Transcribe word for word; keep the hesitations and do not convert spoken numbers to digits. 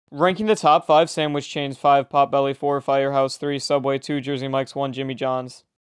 Ranking the top five sandwich chains: five, Potbelly; four, Firehouse; three, Subway; two, Jersey Mike's; one, Jimmy John's.